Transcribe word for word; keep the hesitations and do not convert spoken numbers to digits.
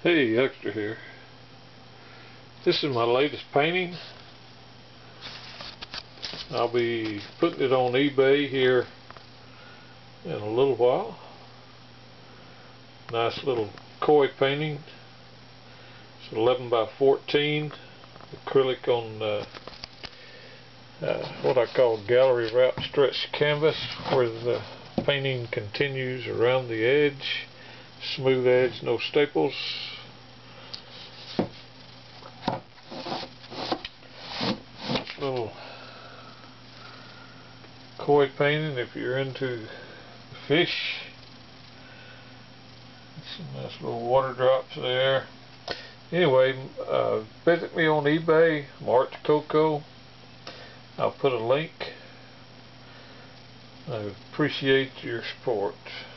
Hey, Extra here. This is my latest painting. I'll be putting it on eBay here in a little while. Nice little koi painting. It's eleven by fourteen acrylic on uh, uh, what I call gallery wrap stretch canvas, where the painting continues around the edge. Smooth edge, no staples. Little koi painting if you're into fish. Some nice little water drops there. Anyway, uh, visit me on eBay, March Coco. I'll put a link. I appreciate your support.